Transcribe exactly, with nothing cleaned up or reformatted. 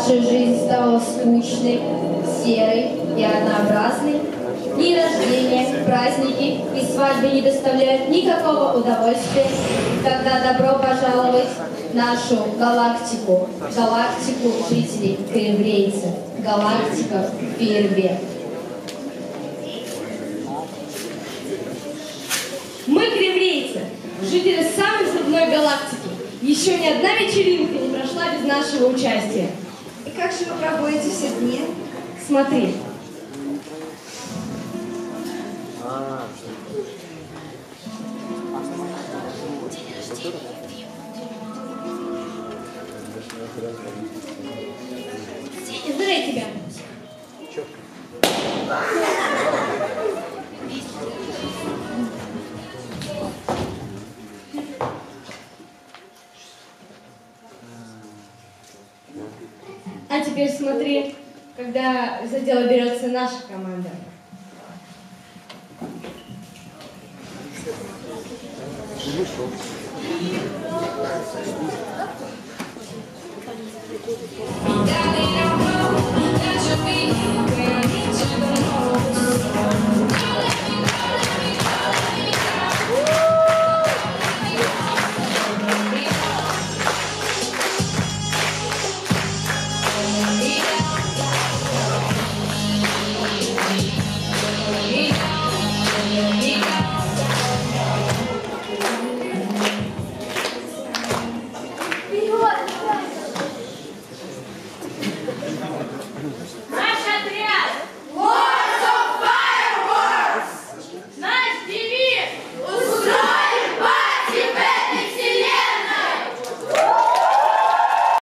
Ваша жизнь стала скучной, серой и однообразной. Дни рождения, праздники и свадьбы не доставляют никакого удовольствия. Тогда добро пожаловать в нашу галактику, галактику жителей криврейцев, галактика фейерверк. Мы криврейцы, жители самой взрывной галактики. Еще ни одна вечеринка не прошла без нашего участия. И как же вы проводите все дни? Смотри. Здравия тебя. А теперь смотри, когда за дело берется наша команда.